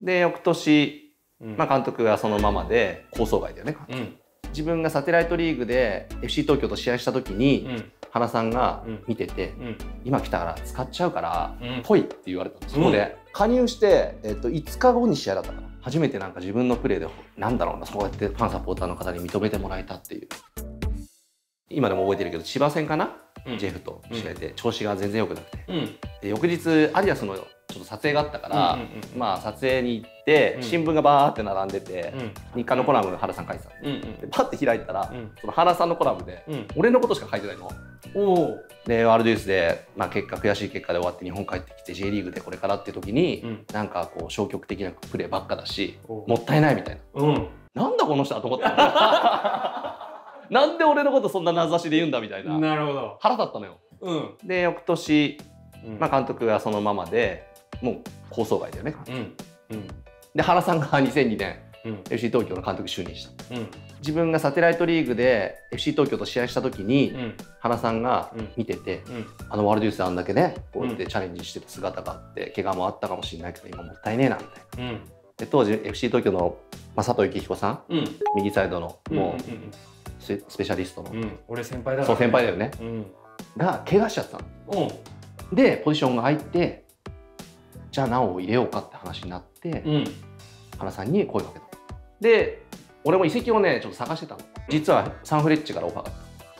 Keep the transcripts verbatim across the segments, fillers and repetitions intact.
で翌年、まあ、監督がそのままで構想外だよね、うん、自分がサテライトリーグで エフシー 東京と試合した時に、うん、原さんが見てて、うん、今来たから使っちゃうから来いって言われたの。そこで加入して、えっと、いつかごに試合だったから初めてなんか自分のプレーでなんだろうな、そうやってファンサポーターの方に認めてもらえたっていう。今でも覚えてるけど千葉戦かな、うん、ジェフと試合で調子が全然良くなくて、うん、で翌日アディダスのちょっと撮影があったからまあ撮影に行って、うん、新聞がバーって並んでて、うん、日刊のコラム原さん書いてたの、うん、でパッて開いたら、うん、その原さんのコラムで、うん、俺のことしか書いてないの。おでワールドユースで、まあ、結果悔しい結果で終わって日本帰ってきて J リーグでこれからっていう時に、うん、なんかこう消極的なプレーばっかだしもったいないみたいな、うん、なんだこの人だと思ったのなんで俺のことそんな名指しで言うんだみたいな。なるほど。腹立ったのよ。うん、で翌年、まあ、監督がそのままでもう構想外だよね。うんうん、で原さんがにせんにねん、うん、エフシー 東京の監督就任した、うん、自分がサテライトリーグで エフシー 東京と試合した時に、うん、原さんが見てて、うん、あのワールドユースであんだけねこうやってチャレンジしてた姿があって怪我もあったかもしれないけど今もったいねえなみたいな。うん、で当時 エフシー 東京の、まあ、佐藤幸彦さん、うん、右サイドのもうスペシャリストの、うん、俺先輩だからね。そう先輩だよね、うん、が怪我しちゃったの、うん、でポジションが入ってじゃあ直を入れようかって話になって、うん、原さんに声をかけた。で俺も移籍をねちょっと探してたの。実はサンフレッチェからオファーがあった。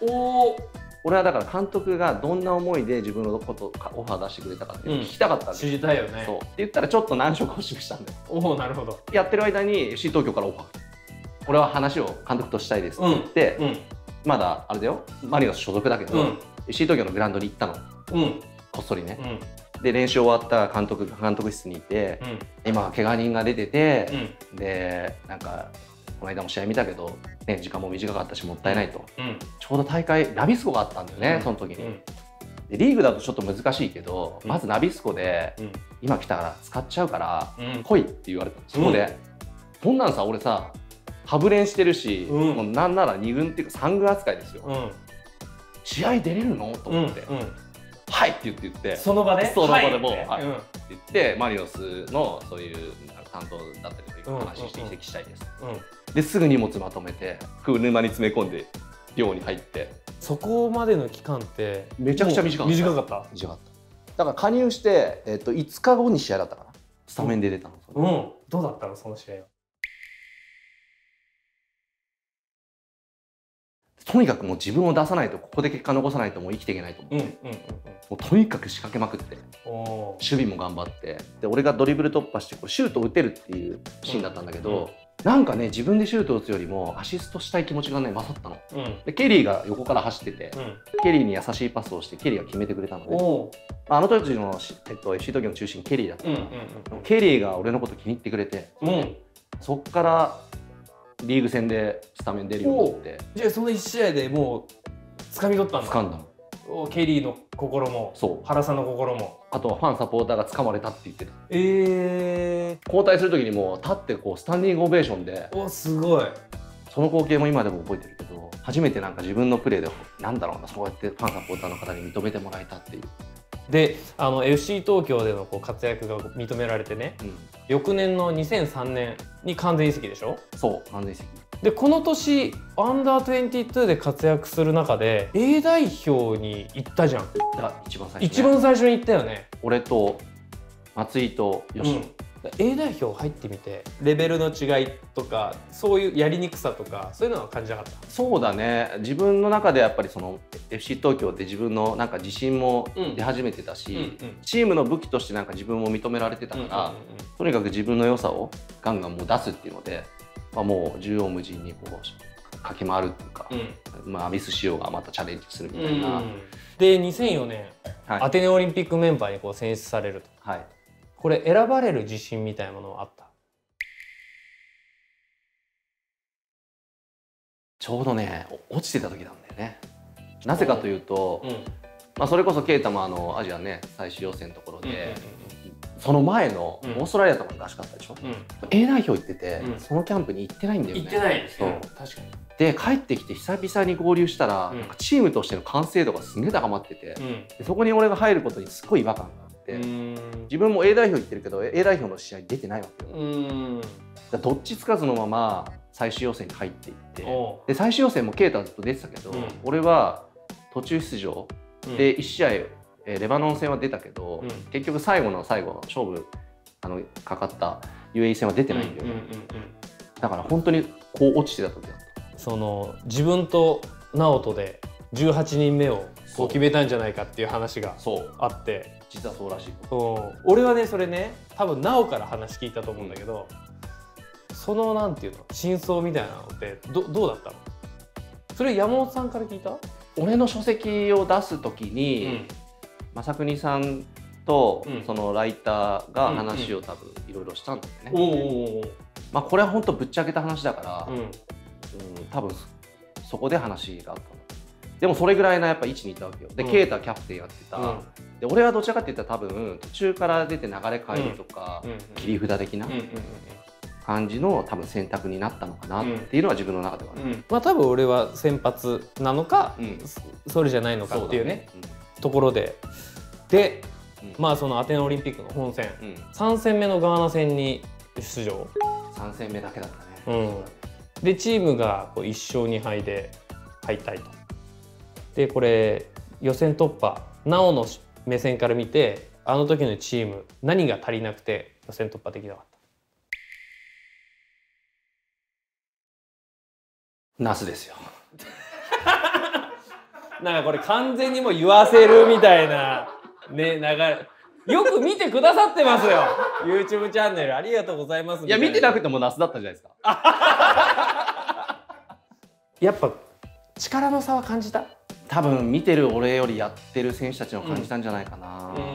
おー。俺はだから監督がどんな思いで自分のことオファー出してくれたかっていうのを聞きたかったんです、うん、知りたいよね。そうって言ったらちょっと難色を示したんだよ。おお、なるほど。やってる間に エフシー 東京からオファー。俺は話を監督としたいですって言って、うんうん、まだあれだよマリノス所属だけど、うん、エフシー 東京のグラウンドに行ったの、うん、こっそりね、うん、で練習終わった監督監督室にいて、うん、今怪我人が出てて、うん、でなんかこの間も試合見たけど、ね、時間も短かったしもったいないと、うん、ちょうど大会ナビスコがあったんだよね、うん、その時に、うん、でリーグだとちょっと難しいけど、うん、まずナビスコで、うん、今来たから使っちゃうから、うん、来いって言われた。そこで、うん、こんなんさ俺さハブ練してるし、うん、もうなんならに軍っていうかさん軍扱いですよ、うん、試合出れるのと思って、うんうん、はいって言って言ってその場でその場でもうはい、はい、うん、って言ってマリノスのそういう担当だったりという話して移籍したいです、うんうん、ですぐ荷物まとめて車に詰め込んで寮に入って。そこまでの期間ってめちゃくちゃ短かった。短かった短かっただから加入して、えっと、いつかごに試合だったかな。スタメンで出たの、うんうん、どうだったのその試合は。とにかくもう自分を出さないとここで結果残さないともう生きていけないと思って、もうとにかく仕掛けまくって守備も頑張ってで俺がドリブル突破してこうシュートを打てるっていうシーンだったんだけど、うんうん、なんかね自分でシュートを打つよりもアシストしたい気持ちがね勝ったの、うん、でケリーが横から走ってて、うん、ケリーに優しいパスをしてケリーが決めてくれたので、あの時の、えっと、エフシー 東京の中心ケリーだったから、ケリーが俺のこと気に入ってくれて、うん、そっからリーグ戦でスタメン出るようになって。じゃあそのいち試合でもう掴み取ったんだ。掴んだの。ケリーの心もそう原さんの心もあとはファンサポーターが掴まれたって言ってた。えー、交代する時にもう立ってこうスタンディングオベーションで。おすごい。その光景も今でも覚えてるけど初めてなんか自分のプレーでなんだろうなそうやってファンサポーターの方に認めてもらえたっていう。であの エフシー 東京でのこう活躍が認められてね、うん、翌年のにせんさんねんに完全移籍でしょ。そう完全移籍でこの年アンダーにじゅうにで活躍する中で A 代表に行ったじゃん。一番最初、ね、一番最初に行ったよね。俺と松井と吉野、うん、A 代表入ってみてレベルの違いとかそういうやりにくさとかそういうのは感じなかった？そうだね自分の中でやっぱりその エフシー 東京って自分のなんか自信も出始めてたし、うんうんうん、チームの武器としてなんか自分も認められてたから、とにかく自分の良さをガンガンもう出すっていうので、まあ、もう縦横無尽にこう駆け回るっていうか、うん、まあアビス仕様がまたチャレンジするみたいな、うんうん、でにせんよねん、はい、アテネオリンピックメンバーにこう選出されると、はい、これ選ばれる自信みたいなものはあった？ちょうどね落ちてた時なんだよね。なぜかというと、うん、まあそれこそケイタもあのアジアね最終予選のところで、その前のオーストラリアとかの合宿あったでしょ、うん、A 代表行ってて、うん、そのキャンプに行ってないんだよね。行ってないですよ、確かに。で帰ってきて久々に合流したら、うん、なんかチームとしての完成度がすげえ高まってて、うん、でそこに俺が入ることにすごい違和感があって。 て、自分も A 代表行ってるけど A 代表の試合出てないわけよ。だどっちつかずのまま最終予選に入っていって、で最終予選もケイタはずっと出てたけど、うん、俺は途中出場、うん、でいち試合レバノン戦は出たけど、うん、結局最後の最後勝負あのかかった ユーエーイー 戦は出てないんだよね。だから本当にこう落ちてた時だった。 その自分と直人でじゅうはちにんめをこう決めたんじゃないかっていう話があって、 実はそうらしい。 俺はねそれね多分直から話聞いたと思うんだけど、うん、そのなんていうの真相みたいなのってどどうだったの？それ山本さんから聞いた？ 俺の書籍を出す時に、うん、正邦さんとそのライターが話を多分いろいろしたんだよね。まあこれは本当ぶっちゃけた話だから、うんうん、多分そこで話があったの。でもそれぐらいのやっぱ位置にいたわけよ。で、ケイタキャプテンやってた、うん、で俺はどちらかっていったら多分途中から出て流れ変えるとか、うん、切り札的な感じの多分選択になったのかなっていうのは自分の中ではね、うん、 まあ多分俺は先発なのか、うん、それじゃないのかっていうね、ね、うん、ところでで、うん、まあそのアテネオリンピックの本戦、うん、さん戦目のガーナ戦に出場。 さん戦目だけだったね、 うん、でチームがこういっ勝に敗で敗退と。でこれ予選突破、なおの目線から見てあの時のチーム何が足りなくて予選突破できなかった？ ナスですよ。 なんかこれ完全にもう言わせるみたいなね流れ。よく見てくださってますよ。YouTube チャンネルありがとうございます。 いや見てなくてもナスだったじゃないですか。 やっぱ力の差は感じた？ 多分見てる俺よりやってる選手たちの感じたんじゃないかな、うん、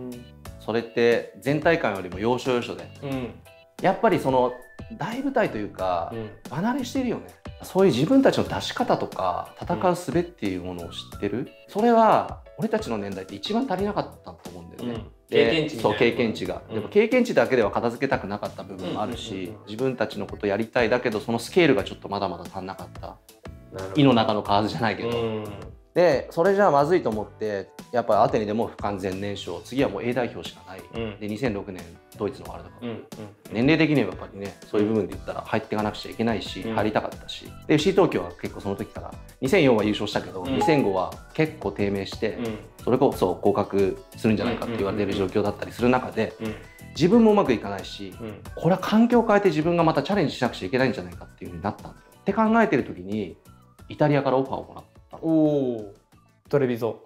それって全体感よりも要所要所で、うん、やっぱりその大舞台というか、うん、離れしてるよね。そういう自分たちの出し方とか戦う術っていうものを知ってる、うん、それは俺たちの年代って一番足りなかったと思うんだよね、うん、 経験値みたいな。 そう経験値が、うん、でも経験値だけでは片付けたくなかった部分もあるし、自分たちのことやりたいだけどそのスケールがちょっとまだまだ足んなかった。井の中の蛙じゃないけど、うん、でそれじゃあまずいと思ってやっぱりアテネでも不完全燃焼、次はもう A 代表しかない、うん、でにせんろくねんドイツのワールドカップ、うんうん、年齢的にはやっぱりねそういう部分で言ったら入っていかなくちゃいけないし、うん、入りたかったし、で エフシー 東京は結構その時からにせんよんは優勝したけど、うん、にせんごは結構低迷して、うん、それこそ降格するんじゃないかって言われてる状況だったりする中で、うん、自分もうまくいかないし、うん、これは環境を変えて自分がまたチャレンジしなくちゃいけないんじゃないかっていうふうになったんだよって考えてる時にイタリアからオファーをもらった。 おお、トレビゾ。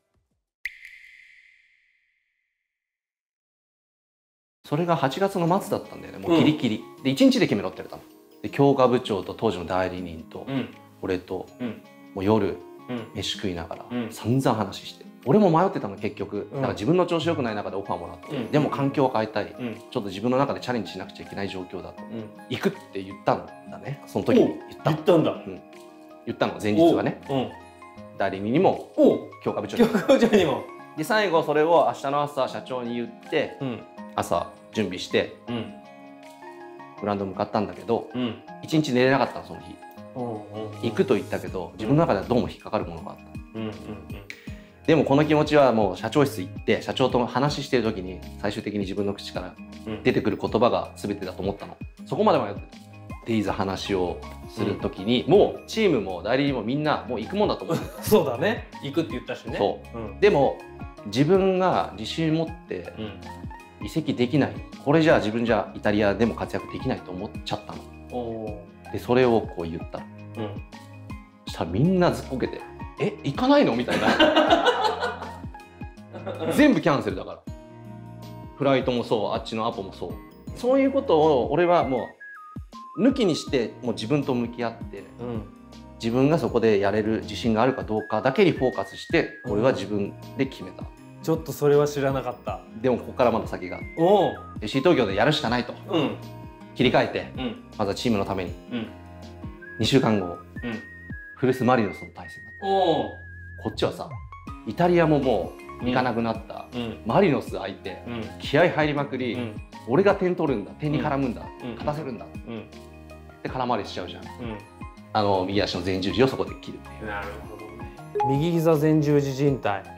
それがはちがつの末だったんだよね。もうギリギリ、うん、でいちにちで決めろって言われたの。で強化部長と当時の代理人と、うん、俺と、うん、もう夜、うん、飯食いながら、うん、散々話して、俺も迷ってたの結局。だから自分の調子良くない中でオファーもらって、うん、でも環境を変えたい、うん、ちょっと自分の中でチャレンジしなくちゃいけない状況だと、うん、行くって言ったんだね。その時に言った。 言ったんだ。うん、 言ったの前日はね、うん、代理人にも強化部長にも。 強化部長にも。 で最後それを明日の朝社長に言って、うん、朝準備して、うん、グラウンド向かったんだけど、うん、一日寝れなかったのその日。行くと言ったけど自分の中ではどうも引っかかるものがあった。うんうんうん、でもこの気持ちはもう社長室行って社長と話してる時に最終的に自分の口から出てくる言葉が全てだと思ったの。そこまで迷ってた。でいざ話をする時に、うん、もうチームも代理人もみんなもう行くもんだと思う。 そうだね、行くって言ったしね。そう、 うん、でも自分が自信持って移籍できない、これじゃあ自分じゃイタリアでも活躍できないと思っちゃったの。おでそれをこう言った、うん、そしたらみんなずっこけて「え行かないの?」みたいな。全部キャンセルだから、フライトもそう、あっちのアポもそう。そういうことを俺はもう抜きにしてもう自分と向き合って、うん、自分がそこでやれる自信があるかどうかだけにフォーカスして俺は自分で決めた、うん、 ちょっとそれは知らなかった。 でもここからまだ先が エフシー 東京でやるしかないと、うん、切り替えて、うん、まずはチームのために、うん、にしゅうかんご、うん、古巣マリノスの対戦だった。こっちはさイタリアももう行かなくなった、うん、マリノス相手、うん、気合入りまくり、うん、俺が点取るんだ、点に絡むんだ、うん、勝たせるんだ、うん、で空回りしちゃうじゃん、うん、あの右足の前十字をそこで切るっていう。 なるほどね。右膝前十字靭帯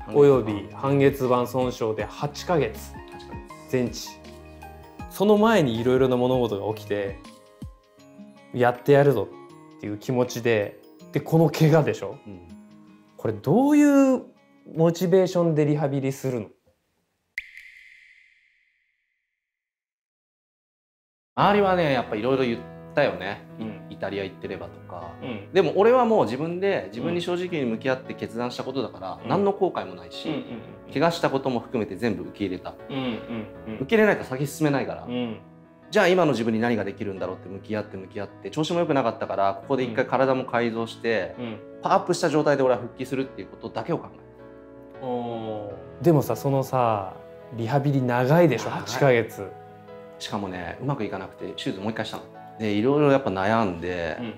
および半月板損傷ではちかげつ全治。その前にいろいろな物事が起きてやってやるぞっていう気持ちで、でこの怪我でしょ、うん、これどういうモチベーションでリハビリするの？ 周りはねやっぱいろいろ言ったよね、うん、イタリア行ってればとか、うん、でも俺はもう自分で自分に正直に向き合って決断したことだから、うん、何の後悔もないし、うんうんうん、怪我したことも含めて全部受け入れた、うんうんうん、受け入れないと先進めないから、うん、じゃあ今の自分に何ができるんだろうって向き合って向き合って調子も良くなかったからここで一回体も改造して、うん、パワーアップした状態で俺は復帰するっていうことだけを考えた。 おでもさそのさリハビリ長いでしょはちかげつ。 しかもねうまくいかなくて手術もう一回したのでいろいろやっぱ悩んで、うん、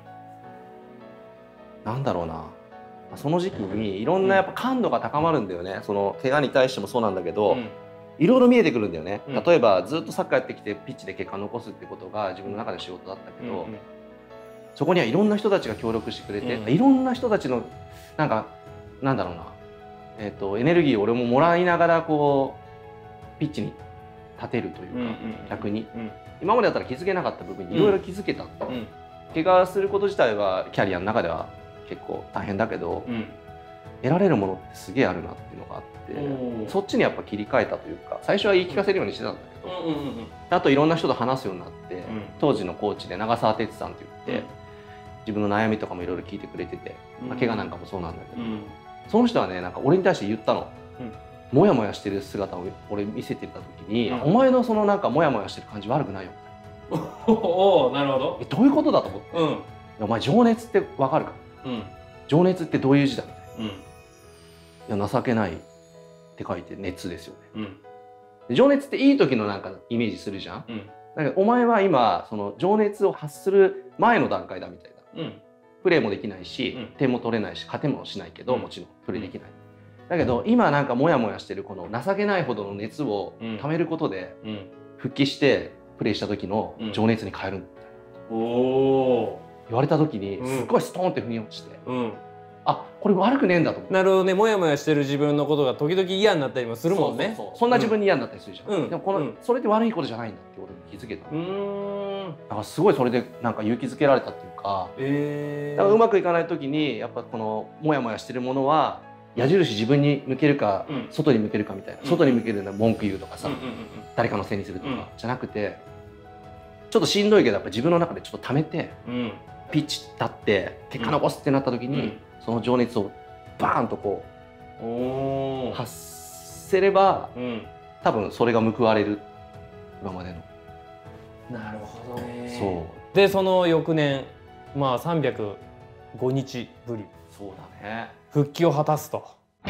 なんだろうなその時期にいろんなやっぱ感度が高まるんだよね、その怪我に対してもそうなんだけど、うんいろいろ見えてくるんだよね、うん、例えばずっとサッカーやってきてピッチで結果を残すってことが自分の中で仕事だったけど、うんうん、そこにはいろんな人たちが協力してくれて、うん、いろんな人たちのなんかなんだろうな、えーと、エネルギーを俺ももらいながらこうピッチに立てるというか、うんうん、逆に、うん、今までだったら気づけなかった部分にいろいろ気づけた、うん、怪我すること自体はキャリアの中では結構大変だけど、うん、得られるものってすげえあるなっていうのがあって。そっちにやっぱ切り替えたというか最初は言い聞かせるようにしてたんだけど、うんうんうん、あといろんな人と話すようになって、うん、当時のコーチで長澤哲さんって言って、うん、自分の悩みとかもいろいろ聞いてくれてて、うんまあ、怪我なんかもそうなんだけど、うん、その人はねなんか俺に対して言ったの、うん、モヤモヤしてる姿を俺見せてた時に、うん、お前のそのなんかモヤモヤしてる感じ悪くないよみたいな。 おおなるほど。 えどういうことだと思って、うん、お前情熱って分かるか、うん、情熱ってどういう字だみたいな、うん、いや情けないって書いて熱ですよね、うん、情熱っていい時のなんかイメージするじゃん、うん、だからお前は今その情熱を発する前の段階だみたいな、うん、プレーもできないし、うん、点も取れないし勝てもしないけど、うん、もちろんプレーできない、うん、だけど今なんかモヤモヤしてるこの情けないほどの熱を溜めることで、うん、復帰してプレーした時の情熱に変えるみたいな、うん、お言われた時にすっごいストーンって腑に落ちて、うん、あこれ悪くねえんだと思って。 なるほどね、モヤモヤしてる自分のことが時々嫌になったりもするもんね。 そうそうそう、そんな自分に嫌になったりするじゃん、うん、でもこの、うん、それって悪いことじゃないんだってことに気づけた。うーんだからすごいそれでなんか勇気づけられたっていうか、えー、だからうまくいかない時にやっぱこのモヤモヤしてるものは矢印自分に向けるか、うん、外に向けるかみたいな、うん、外に向けるのは文句言うとかさ、うんうんうん、誰かのせいにするとか、うん、じゃなくてちょっとしんどいけどやっぱ自分の中でちょっと溜めて、うん、ピッチ立って結果残すってなった時に、うん、その情熱をバーンとこう発せれば、うん、多分それが報われる今までの。 なるほどね。 そうでその翌年まあさんびゃくごにちぶり、 そうだね、 復帰を果たすと。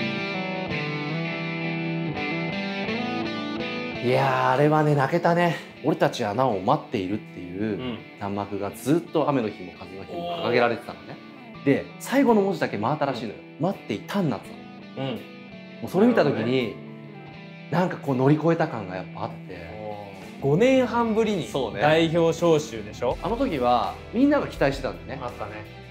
いやあれはね泣けたね。俺たちはなお待っているっていう弾幕がずっと雨の日も風の日も掲げられてたのね。で最後の文字だけ回ったらしいのよ、うん、待っていたんなってたの、うん、もうそれ見た時になんかこう乗り越えた感がやっぱあって、 ごねんはんぶりに代表招集でしょ。 あの時はみんなが期待してたんだよね。 あったね。